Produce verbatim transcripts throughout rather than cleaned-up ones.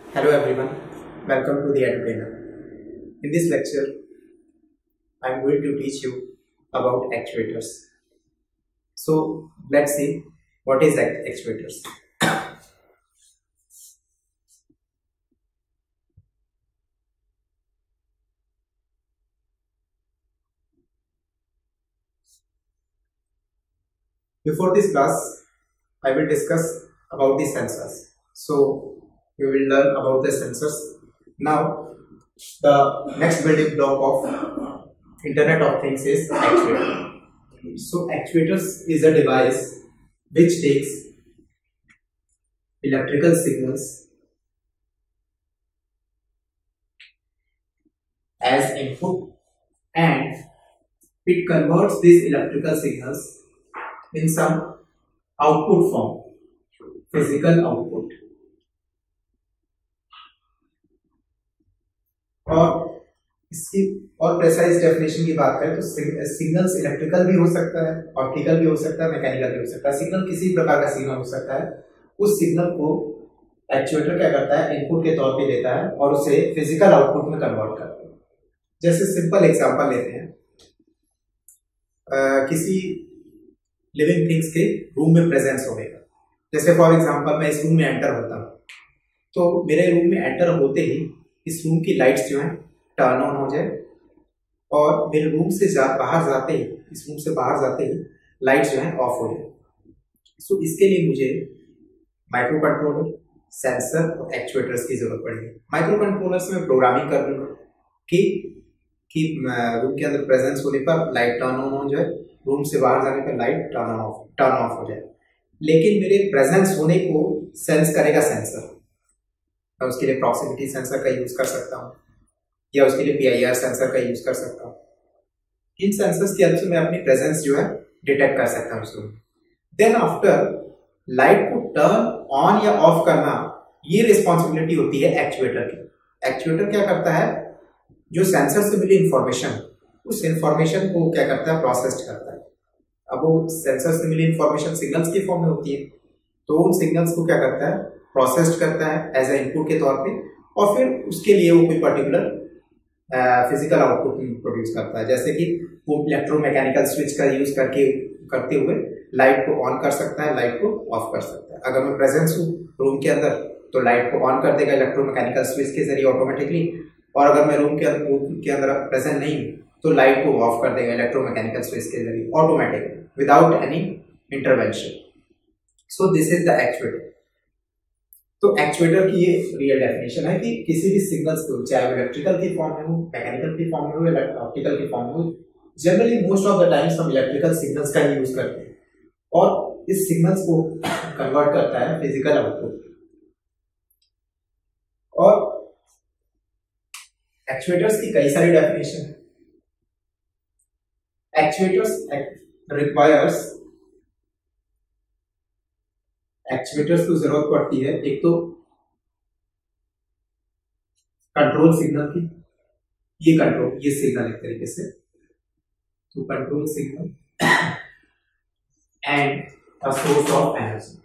Hello everyone, welcome to the EduTainer. In this lecture, I am going to teach you about actuators. So let's see what is actuators. Before this class, I will discuss about the sensors. So we will learn about the sensors. Now, the next building block of Internet of Things is actuator. So actuators is a device which takes electrical signals as input and it converts these electrical signals in some output form, physical output. और इसकी और precise definition की बात करें तो signals electrical भी हो सकता है, ऑप्टिकल भी हो सकता है, मैकेनिकल भी हो सकता है। सिग्नल किसी प्रकार का सिग्नल हो सकता है। उस सिग्नल को एक्चुएटर क्या करता है, इनपुट के तौर पे लेता है और उसे फिजिकल आउटपुट में कन्वर्ट करता है। जैसे सिंपल एग्जांपल लेते हैं, आ, किसी लिविंग थिंग्स के रूम में प्रेजेंस होने का। जैसे फॉर एग्जांपल मैं इस रूम में एंटर होता हूँ, तो मेरे रूम में एंटर होते ही इस रूम की लाइट्स जो है टर्न ऑन हो जाए और मेरे रूम से जा बाहर जाते ही इस रूम से बाहर जाते ही लाइट्स जो है ऑफ हो जाए। सो इसके लिए मुझे माइक्रो कंट्रोलर, सेंसर और एक्चुएटर्स की जरूरत पड़ेगी। माइक्रो कंट्रोलर्स में प्रोग्रामिंग कर दूंगा कि कि रूम के अंदर प्रेजेंस होने पर लाइट टर्न ऑन हो जाए, रूम से बाहर जाने पर light turn off turn off हो जाए। लेकिन मेरे प्रेजेंस होने को सेंस करेगा सेंसर। मैं उसके लिए प्रॉक्सिमिटी सेंसर का यूज कर सकता हूँ या उसके लिए पी आई आर सेंसर का यूज कर सकता हूँ। इन सेंसर्स की हेल्प से मैं अपनी प्रेजेंस जो है डिटेक्ट कर सकता हूँ उसको। देन आफ्टर लाइट को टर्न ऑन या ऑफ करना, ये रिस्पॉन्सिबिलिटी होती है एक्चुएटर की। एक्चुएटर क्या करता है, जो सेंसर से मिली इंफॉर्मेशन, उस इंफॉर्मेशन को क्या करता है, प्रोसेस करता है। अब वो सेंसर से मिली इंफॉर्मेशन सिग्नल्स की फॉर्म में होती है, तो उन सिग्नल्स को क्या करता है, प्रोसेस्ड करता है एज ए इनपुट के तौर पे और फिर उसके लिए वो कोई पर्टिकुलर फिजिकल आउटपुट प्रोड्यूस करता है। जैसे कि वो इलेक्ट्रोमैकेनिकल स्विच का यूज करके करते हुए लाइट को ऑन कर सकता है, लाइट को ऑफ कर सकता है। अगर मैं प्रेजेंस हूँ रूम के अंदर तो लाइट को ऑन कर देगा इलेक्ट्रोमैकेनिकल स्विच के जरिए ऑटोमेटिकली, और अगर मैं रूम के अंदर रूम के अंदर प्रेजेंट नहीं हूँ तो लाइट को ऑफ कर देगा इलेक्ट्रोमैकेनिकल स्विच के जरिए automatically without any intervention. So this is the actuator. तो एक्चुएटर की ये रियल डेफिनेशन है कि किसी भी सिग्नल्स को, चाहे इलेक्ट्रिकल की फॉर्म में हो, मैकेनिकल की फॉर्म में हो या ऑप्टिकल की फॉर्म में हो, generally most of the times हम इलेक्ट्रिकल सिग्नल्स का यूज करते हैं और इस सिग्नल्स को कन्वर्ट करता है फिजिकल आउटपुट। और एक्चुएटर्स की कई सारी डेफिनेशन है। एक्चुएटर्स रिक्वायर्स एक्चुएटर्स को जरूरत पड़ती है एक तो कंट्रोल सिग्नल की, ये कंट्रोल ये सिग्नल एक तरीके से, तो control signal and a source of energy.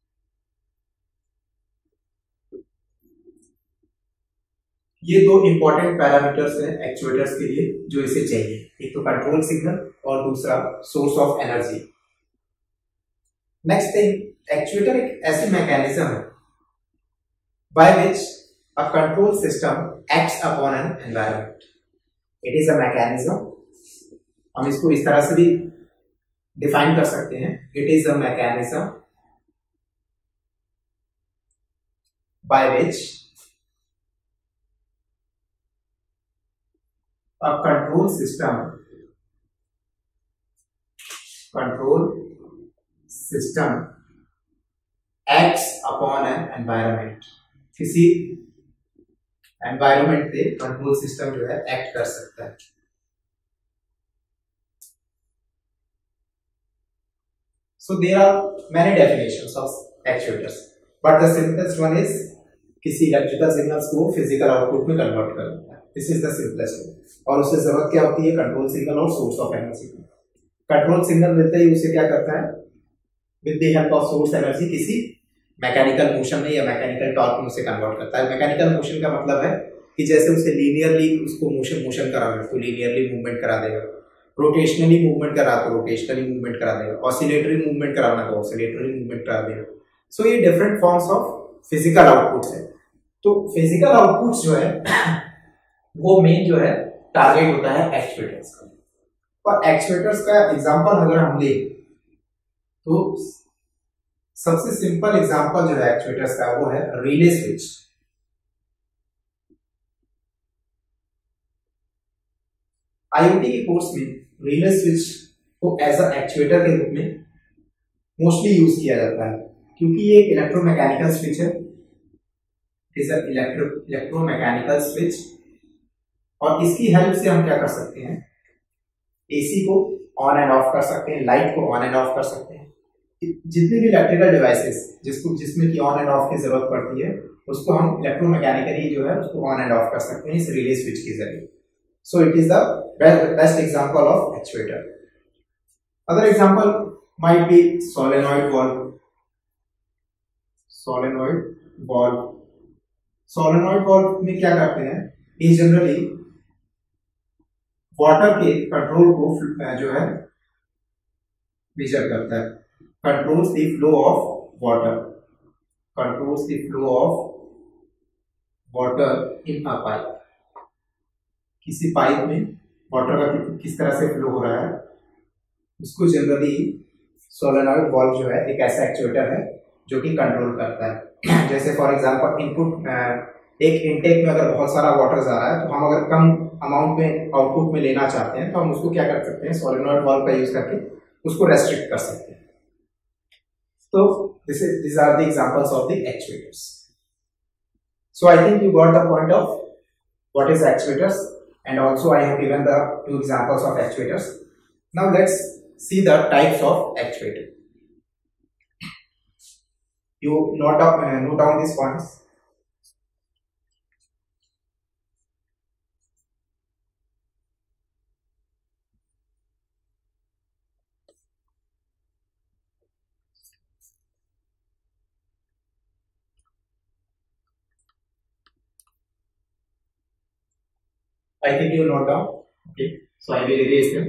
ये दो इंपॉर्टेंट पैरामीटर्स हैं एक्चुएटर्स के लिए जो इसे चाहिए, एक तो कंट्रोल सिग्नल और दूसरा source of energy. Next thing, actuator एक ऐसी मैकेनिज्म है by which a control system acts upon an environment. It is a mechanism, हम इसको इस तरह से भी डिफाइन कर सकते हैं, it is a mechanism by which a control system control system acts upon an environment. किसी एनवायरनमेंट पे कंट्रोल सिस्टम जो है एक्ट कर सकता है। So there are many definitions of actuators, but the simplest one is किसी electrical signals को physical output में कन्वर्ट करना है। This is the simplest one. और उससे जरूरत क्या होती है, कंट्रोल सिग्नल और source of energy. Control signal मिलते ही उसे क्या करता है, with the help of source energy किसी मैकेनिकल मोशन में या मैकेनिकल टॉर्क में उसे कन्वर्ट करता है। मैकेनिकल मोशन का मतलब है कि जैसे उसे लीनियरली उसको मोशन मोशन कराना है तो लीनियरली मूवमेंट करा देगा, रोटेशनली मूवमेंट करा तो रोटेशनली मूवमेंट करा देगा, ऑसिलेटरी मूवमेंट कराना तो ऑसिलेटरी मूवमेंट करा देगा। सो ये different forms of physical outputs है। तो फिजिकल आउटपुट्स जो है वो मेन जो है टारगेट होता है एक्चुएटर्स का। और एक्चुएटर्स का एग्जांपल अगर हम ले तो सबसे सिंपल एग्जांपल जो है एक्चुएटर्स का वो है रिले स्विच। आईओटी के कोर्स में रिले स्विच को एज अ एक्चुएटर के रूप में मोस्टली यूज किया जाता है क्योंकि ये इलेक्ट्रोमैकेनिकल स्विच है, is a electro electromechanical switch. और इसकी हेल्प से हम क्या कर सकते हैं, एसी को ऑन एंड ऑफ कर सकते हैं, लाइट को ऑन एंड ऑफ कर सकते हैं। जितनी भी इलेक्ट्रिकल डिवाइसेस जिसको जिसमें की ऑन एंड ऑफ की जरूरत पड़ती है उसको हम इलेक्ट्रोमैकेनिकली जो है उसको ऑन एंड ऑफ कर सकते हैं इस रिले स्विच के जरिए। So it is the best example of actuator. Other example might be solenoid valve. Solenoid valve solenoid valve में क्या करते हैं, ये जनरली वाटर के कंट्रोल को जो है मेजर करता है, controls the flow of water, controls the flow of water in a pipe. किसी पाइप में वाटर का किस तरह से फ्लो हो रहा है उसको जनरली सोलेनॉइड वाल्व जो है एक ऐसा एक्चुएटर है जो कि कंट्रोल करता है। जैसे फॉर एग्जांपल इनपुट एक इनटेक में अगर बहुत सारा वाटर जा रहा है तो हम अगर कम अमाउंट में आउटपुट में लेना चाहते हैं तो हम उसको क्या कर सकते हैं, सोलेनॉइड वाल्व का यूज करके उसको रेस्ट्रिक्ट कर सकते हैं। तो this is these are the examples of the actuators. So I think you got the point of what is actuators, and also I have given the two examples of actuators. Now let's see the types of actuator. You note down uh, note down these points. I think you note down. Okay, so I will erase them.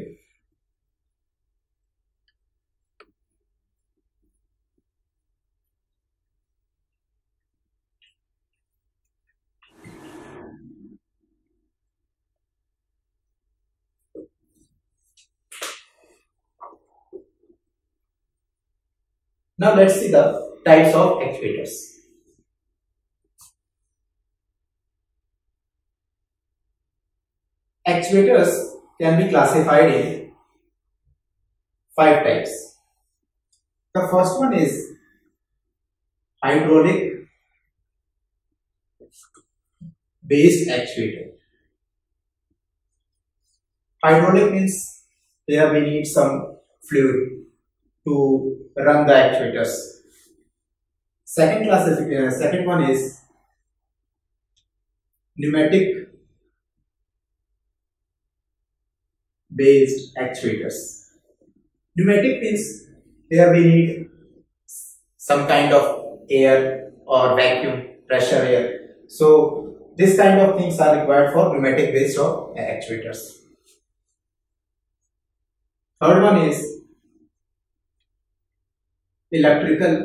Now let's see the types of actuators. Actuators can be classified in five types. The first one is hydraulic based actuator. Hydraulic means here we need some fluid to run the actuators. Second classification, second one is pneumatic based actuators. Pneumatic means here we need some kind of air or vacuum, pressure air. So this kind of things are required for pneumatic based of actuators. Third one is electrical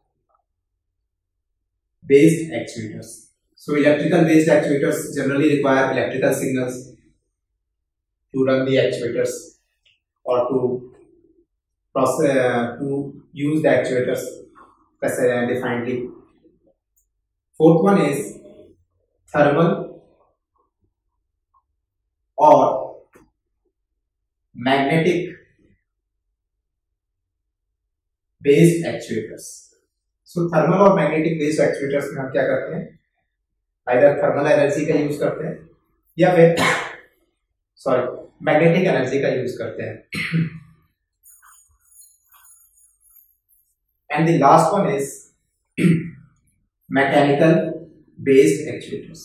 based actuators. So electrical based actuators generally require electrical signals to run the actuators or to process uh, to use the actuators definedly. Fourth one is thermal or magnetic based actuators. So thermal और magnetic based actuators में हम क्या करते हैं, either thermal energy का use करते हैं या फिर सॉरी मैग्नेटिक एनर्जी का यूज करते हैं। And the last one is mechanical based actuators.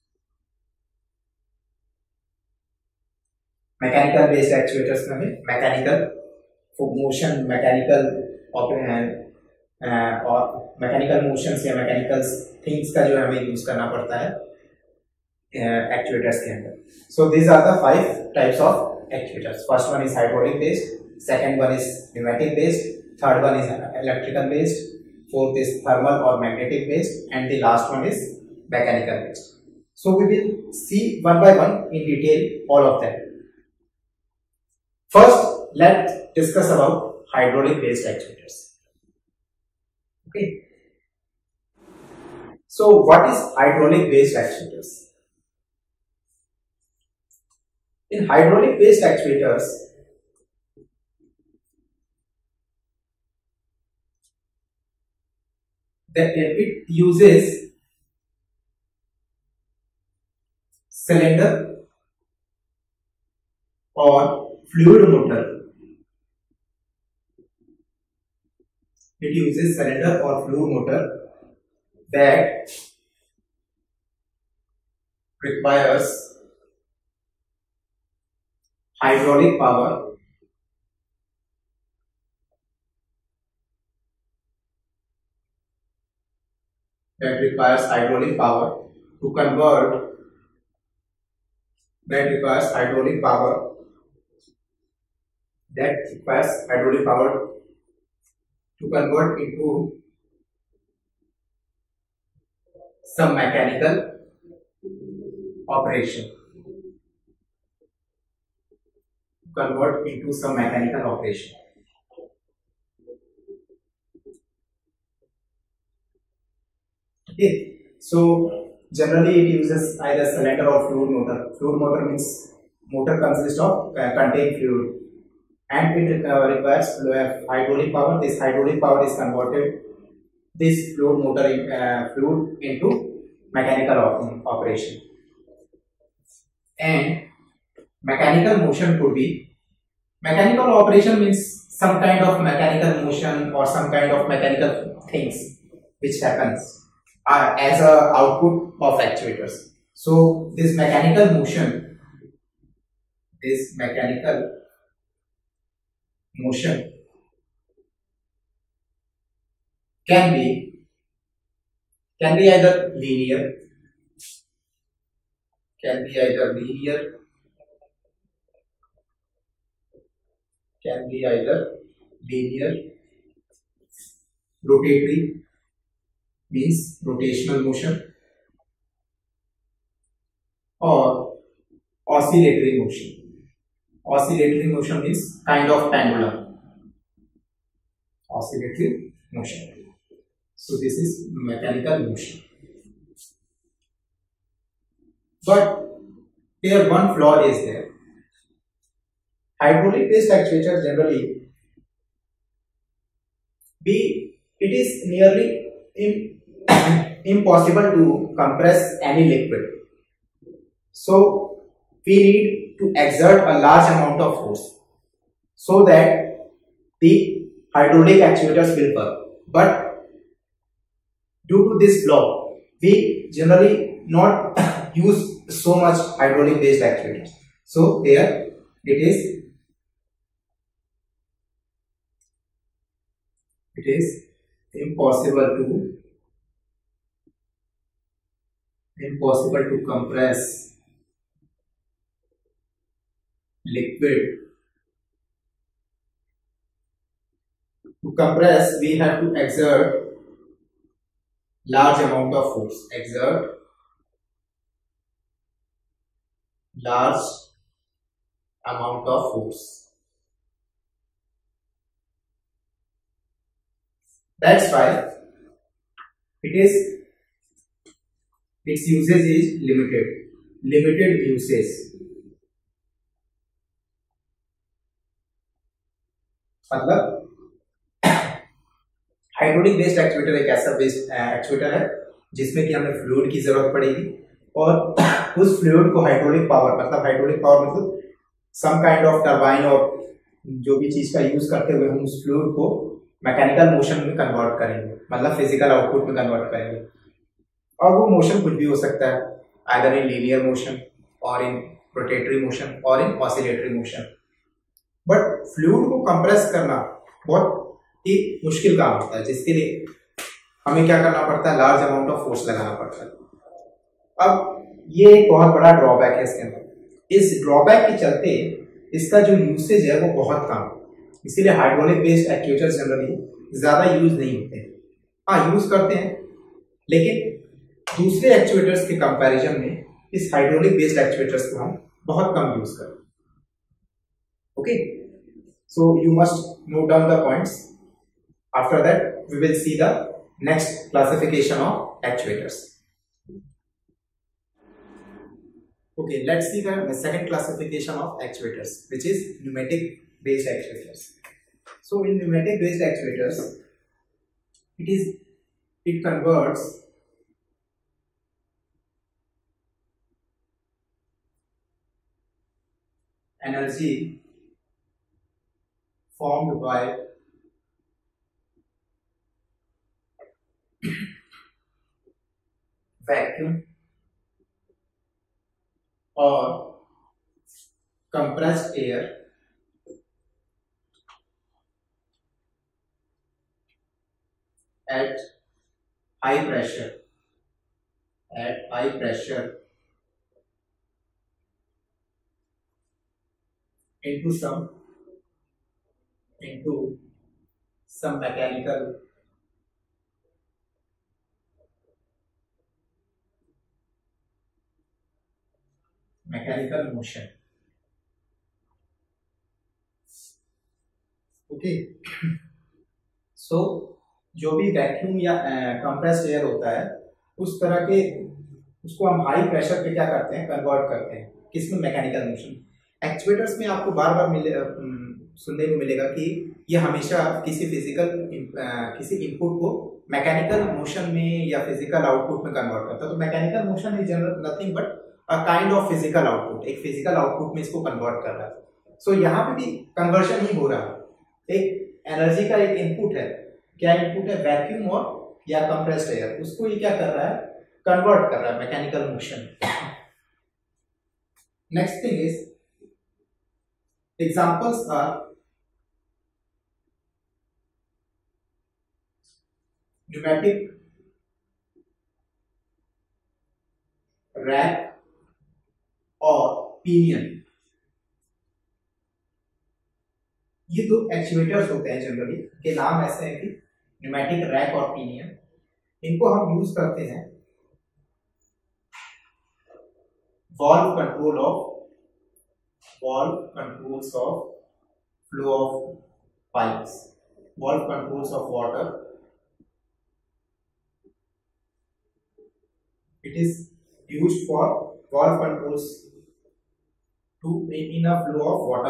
Mechanical based actuators में मैकेनिकल मोशन, मैकेनिकल और मैकेनिकल मोशंस या मैकेनिकल थिंग्स का जो है हमें यूज करना पड़ता है एक्चुएटर्स के अंदर. So these are the five types of actuators. First one is hydraulic based, second one is pneumatic based, third one is electrical based, fourth is thermal or magnetic based, and the last one is mechanical based. So we will see one by one in detail all of them. First, let's discuss about hydraulic based actuators. Okay. So what is hydraulic based actuators? In hydraulic based actuators, that it uses cylinder or fluid motor. It uses cylinder or fluid motor that requires hydraulic power that requires hydraulic power to convert that requires hydraulic power that requires hydraulic power to convert into some mechanical operation convert into some mechanical operation. Okay, so generally it uses either cylinder or fluid motor. Fluid motor means motor consists of uh, contain fluid, and it uh, requires hydraulic power. This hydraulic power is converted this fluid motor uh, fluid into mechanical op operation. And mechanical motion could be mechanical operation means some kind of mechanical motion or some kind of mechanical things which happens Uh, as a output of actuators. So this mechanical motion, this mechanical motion can be can be either linear, can be either linear, can be either linear, rotatory means rotational motion, or oscillatory motion. Oscillatory motion means kind of pendulum. Oscillatory motion. So this is mechanical motion. But here one flaw is there. Hydraulic based actuators generally be it is nearly in impossible to compress any liquid. So we need to exert a large amount of force so that the hydraulic actuators will work. But due to this flaw, we generally not use so much hydraulic based actuators. So here it is it is impossible to impossible to compress liquid. To compress, we have to exert large amount of force. Exert large amount of force. That's why it is its usage is limited. Limited usage. मतलब hydraulic based actuator एक ऐसा based actuator है जिसमें कि हमें fluid की जरूरत पड़ेगी और उस फ्लूइड को हाइड्रोलिक पावर मतलब हाइड्रोलिक पावर मतलब सम काइंड ऑफ टरबाइन और जो भी चीज का यूज करते हुए हम उस फ्लूइड को मैकेनिकल मोशन में कन्वर्ट करेंगे, मतलब फिजिकल आउटपुट में कन्वर्ट करेंगे। और वो मोशन कुछ भी हो सकता है, आइदर इन लीनियर मोशन और इन रोटेटरी मोशन और in oscillatory motion. But fluid को कंप्रेस करना बहुत ये मुश्किल काम होता है, जिसके लिए हमें क्या करना पड़ता है, लार्ज अमाउंट ऑफ फोर्स लगाना पड़ता है। अब ये एक बहुत बड़ा ड्रॉबैक है इसके अंदर। इस ड्रॉबैक के चलते इसका जो यूसेज है वो बहुत कम, इसीलिए हाइड्रोलिक बेस्ड एक्चुएटर्स जनरली ज्यादा यूज नहीं होते हैं। हाँ, यूज करते हैं, लेकिन दूसरे एक्चुएटर्स के कंपैरिजन में इस हाइड्रोलिक बेस्ड एक्चुएटर्स को हम बहुत कम यूज करते हैं। Okay, so you must note down the points. After that we will see the next classification of actuators. Okay, let's see the second classification of actuators, which is pneumatic based actuators. So in pneumatic based actuators, it is it converts energy formed by vacuum or compressed air at high pressure at high pressure into some into some mechanical mechanical motion. Okay, so जो भी vacuum या compressed air होता है, उस तरह के उसको हम हाई प्रेशर पे क्या करते हैं, कन्वर्ट करते हैं किसमें, मैकेनिकल मोशन। एक्चुएटर्स में आपको बार बार मिले सुनने को मिलेगा कि ये हमेशा किसी फिजिकल किसी इनपुट को मैकेनिकल मोशन में या फिजिकल आउटपुट में कन्वर्ट करता है। तो mechanical motion is general nothing but a kind of physical output, एक फिजिकल आउटपुट में इसको कन्वर्ट कर रहा है। सो so, यहाँ पे भी कन्वर्शन ही हो रहा है। एक एनर्जी का एक इनपुट है, क्या इनपुट है, वैक्यूम और या कंप्रेस्ड एयर, उसको ये क्या कर रहा है, कन्वर्ट कर रहा है, mechanical motion. Next thing is examples are pneumatic rack और पिनियन। ये दो एक्चुएटर्स होते हैं जनरली, के नाम ऐसे हैं कि न्यूमेटिक रैक और पिनियन। इनको हम यूज करते हैं valve control of valve controls of flow of pipes, valve controls of water. It is used for valve controls to in a flow of water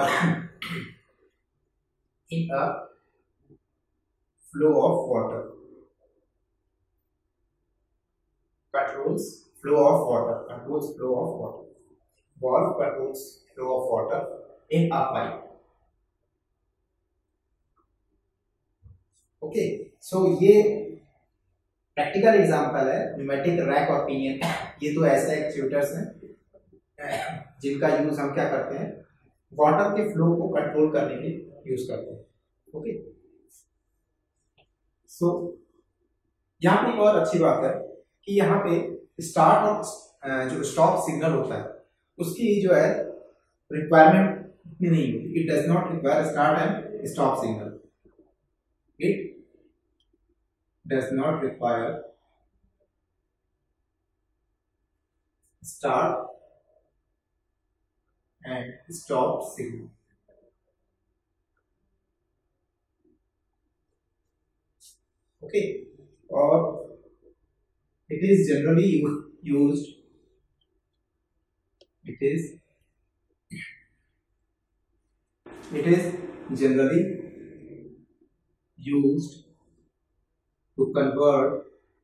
in a flow of water controls flow of water controls flow of water valve controls flow of water in a pipe. Okay, so ये practical example है pneumatic rack और pinion. ये तो ऐसे actuators हैं जिनका use हम क्या करते हैं, वाटर के फ्लो को कंट्रोल करने के लिए यूज करते हैं। ओके, सो यहाँ पे एक और अच्छी बात है कि यहाँ पे स्टार्ट और जो स्टॉप सिग्नल होता है उसकी जो है रिक्वायरमेंट इतनी नहीं होती। It does not require start and stop signal. It does not require start and stop signal. Okay, or it is generally used it is it is generally used to convert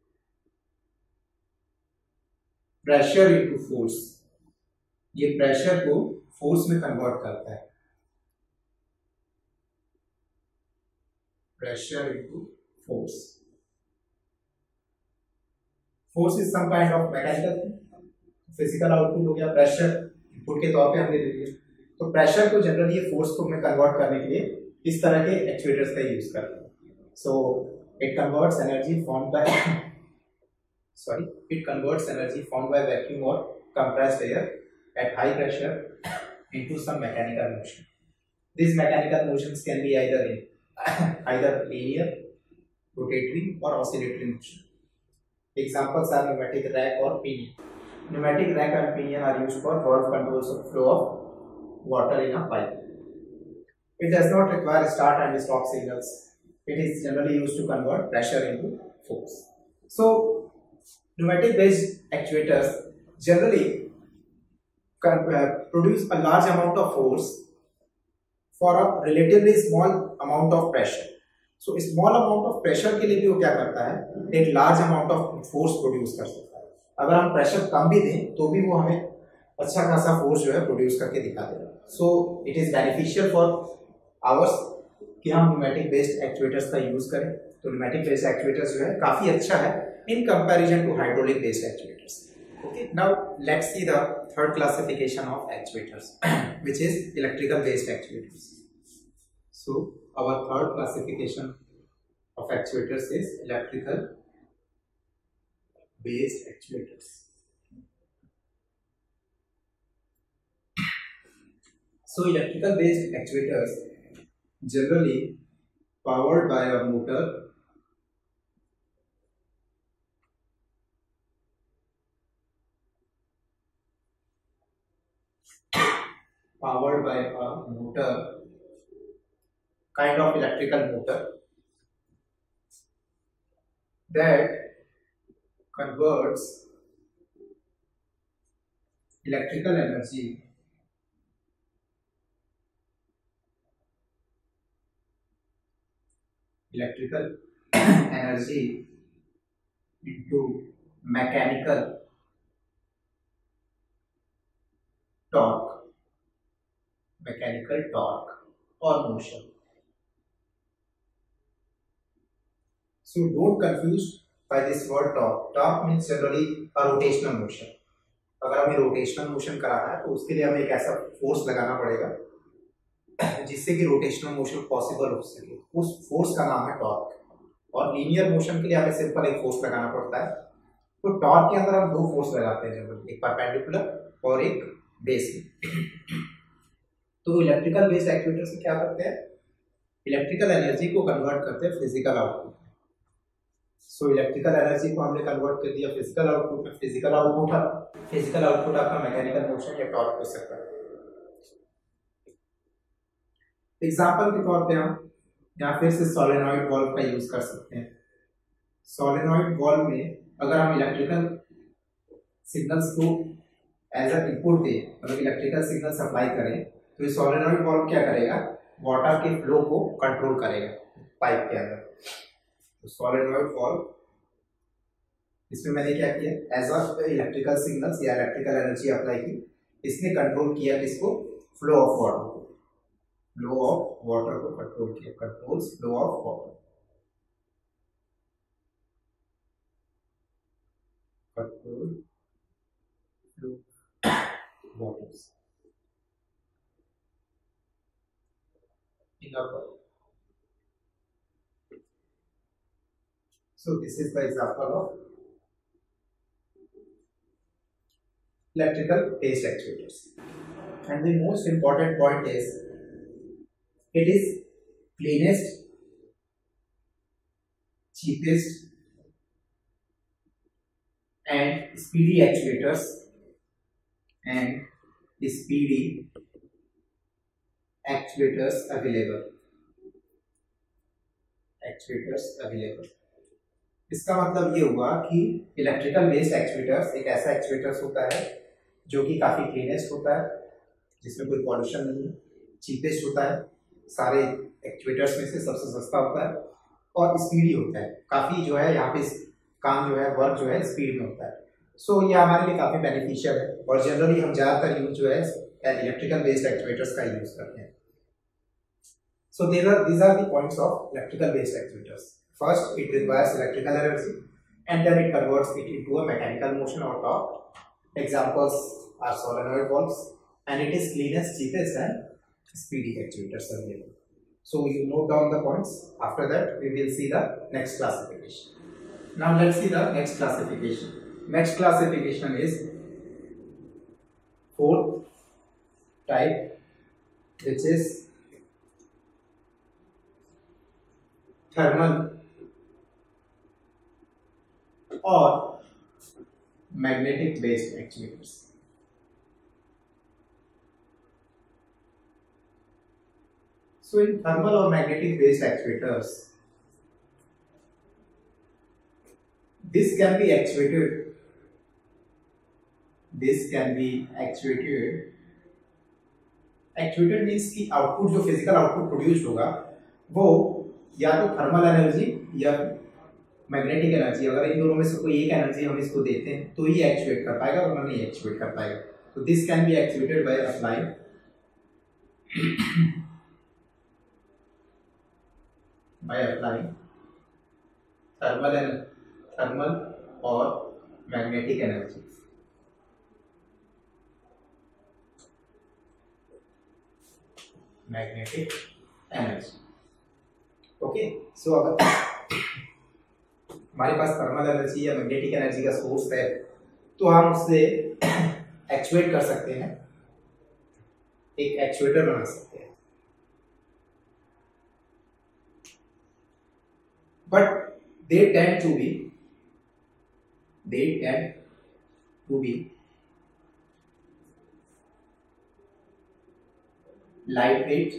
pressure into force। ये pressure को force में convert करता है, pressure into force. Force is some kind of mechanical, physical output हो गया, pressure input के तौर पे हमने ले लिया। तो प्रेशर को जनरली ये फोर्स को में कन्वर्ट करने के लिए इस तरह के एक्चुएटर्स का यूज करते हैं। So it converts energy formed by sorry it converts energy formed by vacuum or compressed air at high pressure into some mechanical motion. These mechanical motions can be either in either linear, rotatory or oscillatory motion. Examples are pneumatic rack or pinion. Pneumatic rack and pinion are used for valve controls of flow of water in a pipe. It does not require start and stop signals. It is generally used to convert pressure into force. So pneumatic based actuators generally can uh, produce a large amount of force for a relatively small amount of pressure. So small amount of pressure के लिए भी वो क्या करता है, एक large amount of force produce कर सकता है. अगर हम pressure कम भी दें तो भी वो हमें अच्छा खासा force जो है produce करके दिखा देगा. So it is beneficial for ours कि हम pneumatic based actuators का use करें. तो pneumatic based actuators जो है काफी अच्छा है in comparison to hydraulic based actuators. Okay, now let's see the third classification of actuators, which is electrical based actuators. So our third classification of actuators is electrical based actuators. So electrical based actuators generally powered by a motor powered by a motor, kind of electrical motor that converts electrical energy electrical energy into mechanical torque mechanical torque or motion. So don't confuse by this word torque. Torque means generally a rotational motion. अगर हमें rotational motion कराना है तो उसके लिए हमें एक ऐसा फोर्स लगाना पड़ेगा जिससे कि रोटेशनल मोशन पॉसिबल हो सके. उस फोर्स का नाम है टॉर्क. और लीनियर मोशन के लिए हमें सिंपल एक फोर्स लगाना पड़ता है. तो टॉर्क के अंदर हम दो फोर्स लगाते हैं जनरली, एक परपेंडिकुलर और एक बेस में. तो इलेक्ट्रिकल बेस्ड एक्चुएटर से क्या करते हैं, इलेक्ट्रिकल एनर्जी को कन्वर्ट करते हैं physical output. So electrical energy को हमने कन्वर्ट कर दिया फिजिकल आउटपुट में. फिजिकल आउटपुट फिजिकल आउटपुट आपका मैकेनिकल मोशन या टॉर्क हो सकता है. एग्जांपल के तौर पे हम यहाँ फिर से सोलेनॉइड वॉल्व का यूज कर सकते हैं. सोलेनॉइड वॉल्व में अगर हम इलेक्ट्रिकल सिग्नल्स को एज अ इनपुट दें, मतलब इलेक्ट्रिकल सिग्नल सप्लाई करें, तो ये सोलेनॉइड वॉल्व क्या करेगा, वाटर के फ्लो को कंट्रोल करेगा पाइप के अंदर. तो सोलेनॉइड वॉल्व, इसमें मैंने क्या किया, एज अ इलेक्ट्रिकल सिग्नल्स या इलेक्ट्रिकल एनर्जी अप्लाई की, इसने कंट्रोल किया किसको, फ्लो ऑफ वाटर को. फ्लो ऑफ वाटर को कंट्रोल किया, controls flow of water. Control flow waters in a body. So this is the example of electrical based actuators. And the most important point is it is cleanest, cheapest and speedy actuators and speedy actuators available. Actuators available. इसका मतलब ये हुआ कि electrical based actuators एक ऐसा actuators होता है जो कि काफ़ी क्लीनेस्ट होता है, जिसमें कोई पॉल्यूशन नहीं है, चीपेस्ट होता है, सारे एक्चुएटर्स में से सबसे सस्ता होता है और स्पीडी होता है. काफ़ी जो है यहाँ पे काम जो है वर्क जो है स्पीड में होता है. सो so, ये हमारे लिए काफ़ी बेनिफिशियल है और जनरली हम ज़्यादातर यूज जो है इलेक्ट्रिकल बेस्ड एक्चुएटर्स का यूज करते हैं. So these are these are the points of electrical based actuators. First, it requires electrical energy, and then it converts it into a mechanical motion or torque. Examples are solenoid valves, and it is cleanest, cheapest, and speedy actuators available. So you note down the points. After that, we will see the next classification. Now let's see the next classification. Next classification is fourth type, which is thermal or magnetic based actuators. So in thermal or magnetic based actuators, this can be actuated this can be actuated actuated means कि output जो physical output produce होगा वो या तो thermal energy या magnetic energy, अगर इन दोनों में से कोई एक एनर्जी हम इसको देते हैं तो ही एक्चुएट कर पाएगा, वरना नहीं एक्चुएट कर पाएगा. तो this can be actuated by applying by applying thermal energy thermal और magnetic energy. Magnetic energy. Okay, so अगर हमारे पास थर्मल एनर्जी या मैग्नेटिक एनर्जी का सोर्स है तो हम उससे एक्चुएट कर सकते हैं, एक एक्चुएटर बना सकते हैं. But they tend to be they tend to be lightweight,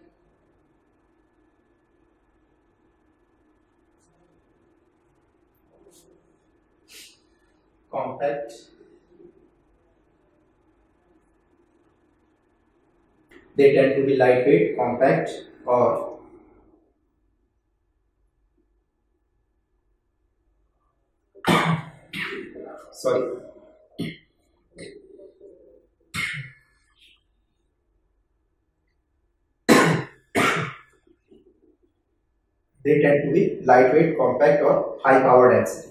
compact, they tend to be lightweight, compact or sorry they tend to be lightweight, compact or high power density.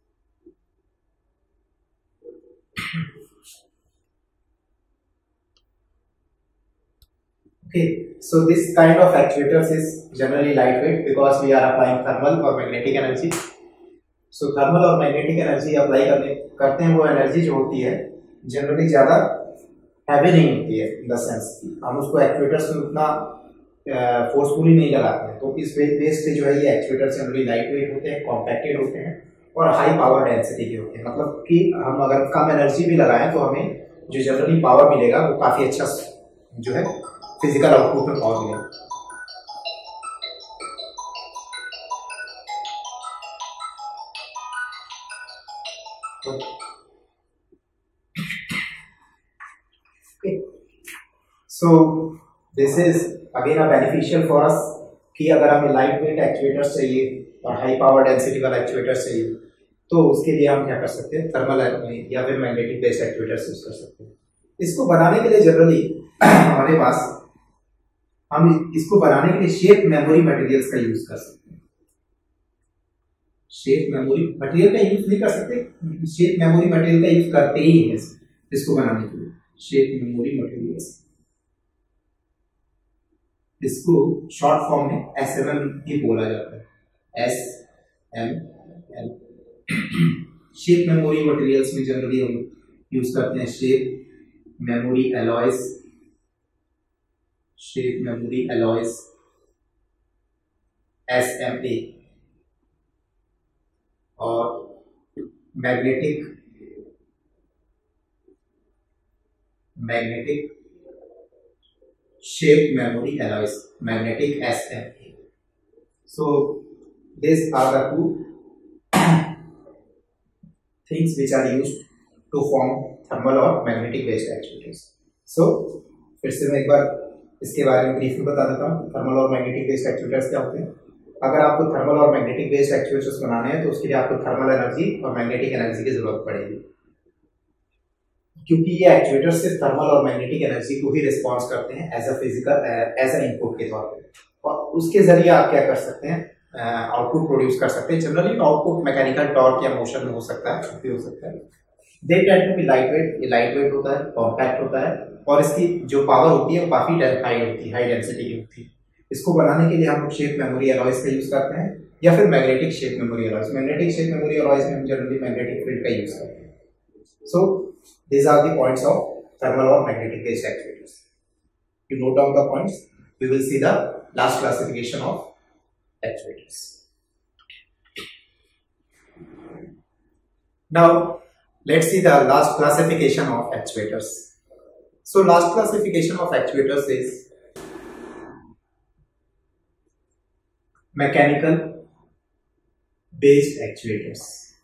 Okay, so this kind of actuators is generally lightweight because we are applying thermal or magnetic energy. So thermal और magnetic energy apply करने करते हैं, वो energy जो होती है generally ज़्यादा heavy नहीं होती है, इन द सेंस कि हम उसको एक्चुएटर्स में उतना फोर्सफुली नहीं लगाते हैं. तो इस बेस पे जो है ये एक्चुएटर्स जनरली लाइट वेट होते हैं, कॉम्पैक्टेड होते हैं और हाई पावर डेंसिटी के होते हैं. मतलब कि हम अगर कम एनर्जी भी लगाएं तो हमें जो जनरली पावर मिलेगा वो काफ़ी अच्छा जो है फिजिकल आउटपुट में पावर मिलेगा. So this is again a beneficial for us कि अगर हमें लाइट वेट एक्चुएटर्स चाहिए और हाई पावर डेंसिटी वाला एक्चुएटर्स चाहिए तो उसके लिए हम क्या कर सकते हैं, थर्मल या फिर मैग्नेटिक बेस्ड एक्चुएटर्स यूज कर सकते हैं. इसको बनाने के लिए जनरली हमारे पास हम इसको बनाने के लिए शेप मेमोरी मटेरियल्स का यूज कर सकते हैं. शेप मेमोरी मटेरियल का यूज नहीं कर सकते, शेप मेमोरी मटेरियल का यूज करते ही हैं इसको बनाने के लिए. शेप मेमोरी मटेरियल्स, इसको शॉर्ट फॉर्म में एस एम एम ही बोला जाता है, S M L. Shape memory materials में जनरली हम यूज करते हैं shape memory alloys, shape memory alloys, S M A, और magnetic magnetic shape memory alloys, magnetic S M A. So these are the two things which are used to form thermal or magnetic based actuators. So फिर से मैं एक बार इसके बारे में brief में बता देता हूँ थर्मल और मैग्नेटिक बेस्ड एक्चुएटर्स क्या होते हैं. अगर आपको थर्मल और मैग्नेटिक बेस्ड एक्चुएटर्स बनाने हैं तो उसके लिए आपको थर्मल एनर्जी और मैग्नेटिक एनर्जी की जरूरत पड़ेगी, क्योंकि ये एक्चुएटर सिर्फ थर्मल और मैग्नेटिक एनर्जी को ही रिस्पॉन्स करते हैं as a physical as a input के तौर पे, और उसके जरिए आप क्या कर सकते हैं, आउटपुट प्रोड्यूस कर सकते हैं. जनरली आउटपुट मैकेनिकल टॉर्क या मोशन में हो सकता है, कुछ भी हो सकता है. They tend to be light weight, ये लाइट वेट होता है, कॉम्पैक्ट होता है और इसकी जो पावर होती है वो काफी हाई होती है, हाई डेंसिटी की होती है. इसको बनाने के लिए हम लोग शेप मेमोरी अलॉयज का यूज करते हैं या फिर magnetic shape memory alloys. Magnetic shape memory alloys में हम जनरली मैग्नेटिक फील्ड का यूज करते हैं। So these are the points of thermal or magnetic based actuators. You note down the points. We will see the last classification of actuators. Now let's see the last classification of actuators. So last classification of actuators is mechanical based actuators.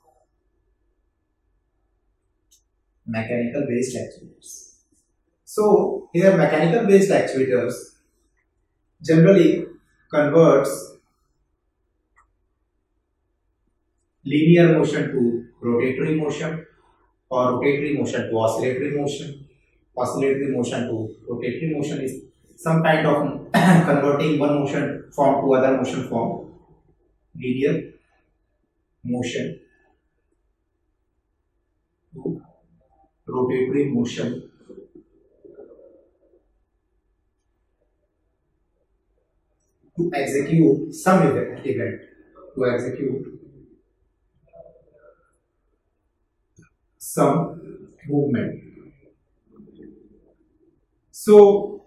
Mechanical based actuators. So here mechanical based actuators generally converts linear motion to rotatory motion or rotatory motion to oscillatory motion. Oscillatory motion to rotatory motion is some kind of converting one motion form to other motion form. Linear motion to rotatory motion to execute some event, event to execute some movement. So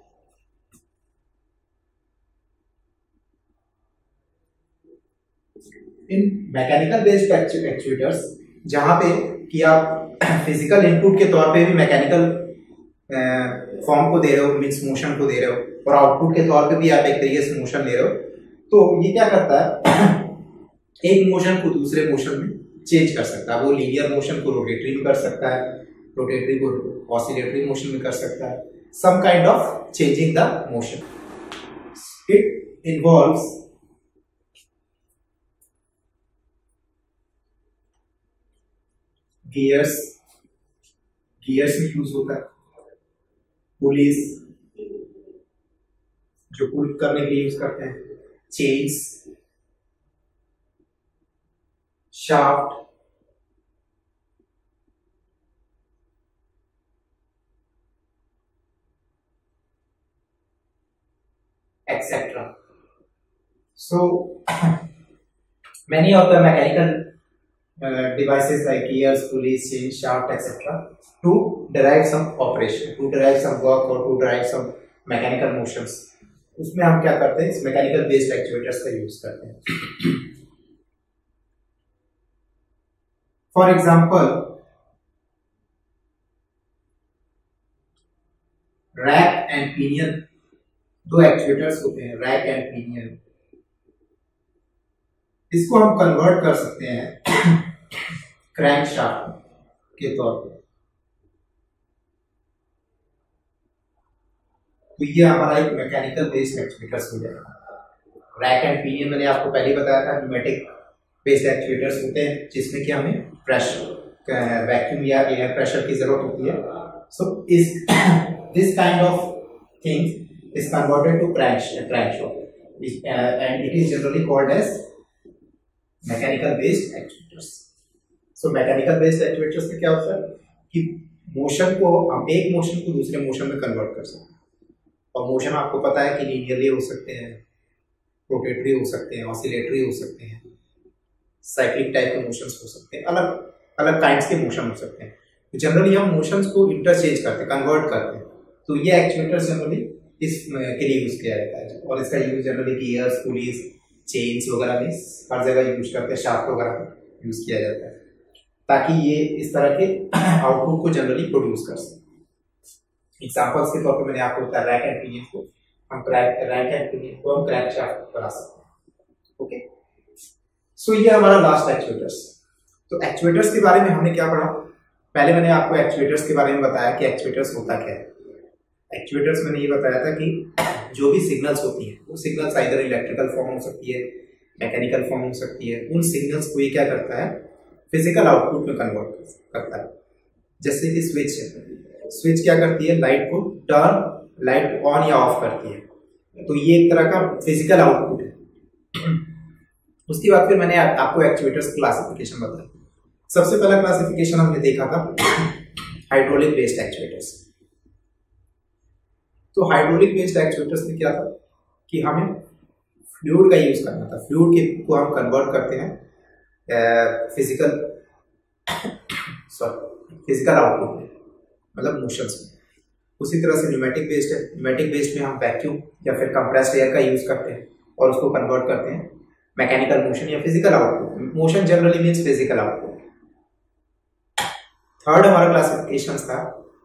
in mechanical based actuators जहां पे कि आप physical input के तौर पे भी mechanical form को दे रहे हो, मीन्स मोशन को दे रहे हो, और आउटपुट के तौर पे भी आप एक तरीके से मोशन ले रहे हो, तो ये क्या करता है एक मोशन को दूसरे मोशन में चेंज कर सकता है। वो लीनियर मोशन को रोटेटरी में कर सकता है, रोटेटरी को ऑसिलेटरी मोशन में कर सकता है, some kind of changing the motion. It involves gears, gears में यूज होता है, पुलिस जो पुल करने के लिए यूज करते हैं, chains, shaft, etcetera. So many of the mechanical uh, devices like gears, pulleys, chains, shaft, et cetera to derive some operation, to derive some work or to derive some mechanical motions, उसमें हम क्या करते हैं, इस mechanical based actuators का use करते हैं. For example rack and pinion, दो एक्चुएटर्स होते हैं, रैक एंड पिनियन. इसको हम कन्वर्ट कर सकते हैं क्रैंक शाफ्ट के तौर पर. तो ये हमारा एक मैकेनिकल बेस्ड एक्चुएटर्स हो जाएगा. रैक एंड पिनियन मैंने आपको पहले बताया था, न्यूमेटिक बेस्ड एक्चुएटर्स होते हैं जिसमें कि हमें प्रेशर, वैक्यूम या एयर प्रेशर की जरूरत होती है. सो इस this kind of things is converted to crank crankshaft and it is generally called as mechanical based actuators. So mechanical based actuators में क्या होता है कि मोशन को हम एक मोशन को दूसरे मोशन में कन्वर्ट कर सकते हैं. और मोशन आपको पता है कि लीनियरली हो सकते हैं, रोटेटरी हो सकते हैं, ऑसिलेटरी हो सकते हैं, साइक्लिक टाइप के मोशंस हो सकते हैं, अलग अलग काइंड्स के मोशन हो सकते हैं. तो जनरली हम मोशंस को इंटरचेंज करते हैं, कन्वर्ट करते हैं. तो ये एक्चुएटर्स जनरली इस के लिए यूज किया जाता है. और इसका use generally gears, pulleys, chains वगैरह में हर जगह यूज करते हैं, शाफ्ट वगैरह में यूज किया जाता है ताकि ये इस तरह के आउटपुट को जनरली प्रोड्यूस कर सकें. एग्जांपल्स के तौर पे मैंने आपको बताया रैक एंड पिनियन को हम क्रैक रैक एंड पिनियन को हम क्रैंक शाफ्ट बना सकते हैं. ओके, सो ये हमारा लास्ट एक्चुएटर्स. तो एक्चुएटर्स के बारे में हमने क्या पढ़ा, पहले मैंने आपको एक्चुएटर्स के बारे में बताया कि एक्चुएटर्स होता क्या है. एक्चुएटर्स मैंने ये बताया था कि जो भी सिग्नल्स होती हैं वो सिग्नल्स आइदर इलेक्ट्रिकल फॉर्म हो सकती है, मैकेनिकल फॉर्म हो सकती है. उन सिग्नल्स को ये क्या करता है, फिजिकल आउटपुट में कन्वर्ट करता है. जैसे कि स्विच है, स्विच क्या करती है, लाइट को टर्न, लाइट ऑन या ऑफ करती है. तो ये एक तरह का फिजिकल आउटपुट है. उसके बाद फिर मैंने आ, आपको एक्चुएटर्स क्लासिफिकेशन बताया. सबसे पहला क्लासिफिकेशन हमने देखा था हाइड्रोलिक बेस्ड एक्चुएटर्स. तो हाइड्रोलिक बेस्ड एक्चुएटर्स में क्या था कि हमें फ्लूइड का यूज करना था। फ्लूइड को हम कन्वर्ट करते हैं फिजिकल सॉरी फिजिकल आउटपुट में, मतलब मोशंस में। उसी तरह से न्यूमेटिक बेस्ड है। न्यूमेटिक बेस्ड में हम वैक्यूम या फिर कंप्रेस्ड एयर का यूज करते हैं और उसको कन्वर्ट करते हैं मैकेनिकल मोशन या physical output. Motion generally means physical output. Third हमारा क्लासिफिकेशन था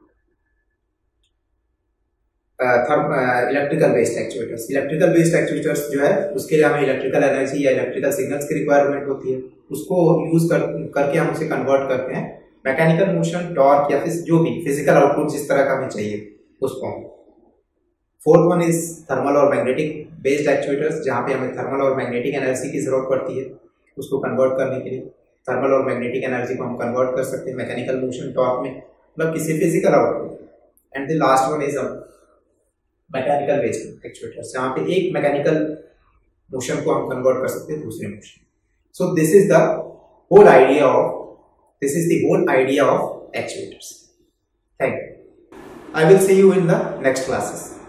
electrical based actuators. Electrical based actuators जो है उसके लिए हमें इलेक्ट्रिकल एनर्जी या इलेक्ट्रिकल सिग्नल्स की रिक्वायरमेंट होती है, उसको यूज कर, करके हम उसे कन्वर्ट करते हैं मैकेनिकल मोशन, टॉर्क या फिर जो भी फिजिकल आउटपुट जिस तरह का हमें चाहिए उसको। फोर्थ वन इज थर्मल और मैग्नेटिक बेस्ड एक्चुएटर्स, जहाँ पे हमें थर्मल और मैग्नेटिक एनर्जी की जरूरत पड़ती है उसको कन्वर्ट करने के लिए। थर्मल और मैग्नेटिक एनर्जी को हम कन्वर्ट कर सकते हैं मैकेनिकल मोशन, टॉर्क में, मतलब किसी physical output. And the last one is mechanical based actuators, जहाँ पे एक मैकेनिकल मोशन को हम कन्वर्ट कर सकते हैं दूसरे मोशन। So this is the whole idea of this is the whole idea of actuators. Thank you. I will see you in the next classes.